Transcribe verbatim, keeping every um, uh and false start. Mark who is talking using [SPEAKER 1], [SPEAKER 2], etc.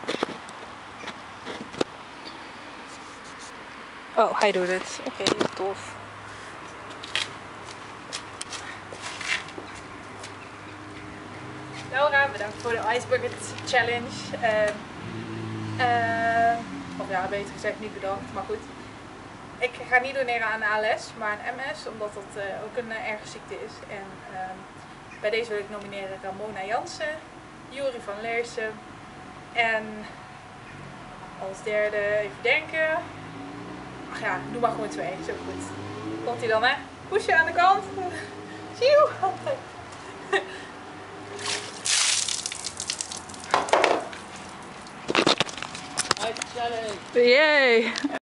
[SPEAKER 1] Oh, hij doet het. Oké, okay, tof. Laura, bedankt voor de Ice Bucket Challenge. Uh, uh, of ja, beter gezegd niet bedankt, maar goed. Ik ga niet doneren aan A L S, maar aan M S, omdat dat uh, ook een uh, erge ziekte is. En uh, bij deze wil ik nomineren Ramona Jansen, Juri van Leersen en als derde even denken. Ach ja, doe maar gewoon twee, zo goed. Komt hij dan, hè? Poesje aan de kant. Zie
[SPEAKER 2] Yay!